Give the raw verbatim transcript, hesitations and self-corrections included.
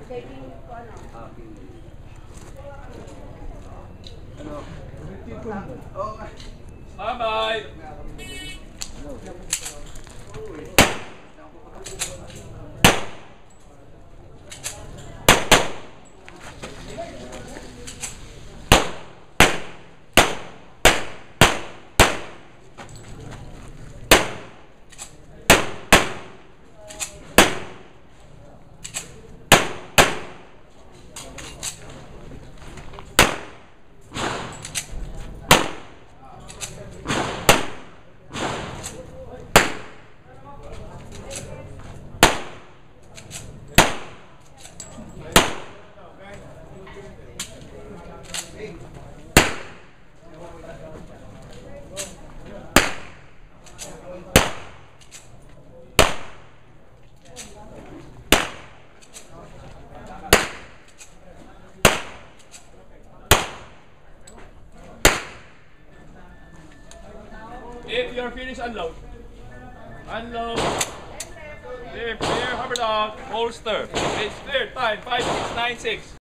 Checking ko ano. Ano? Oh. Bye-bye! If you're finished, unload. Unload. Clear, clear, hover dog, holster. It's clear, time, five, six, nine, six.